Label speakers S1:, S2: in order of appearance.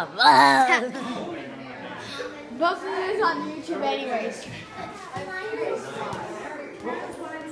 S1: up.
S2: Both of them is on YouTube anyways.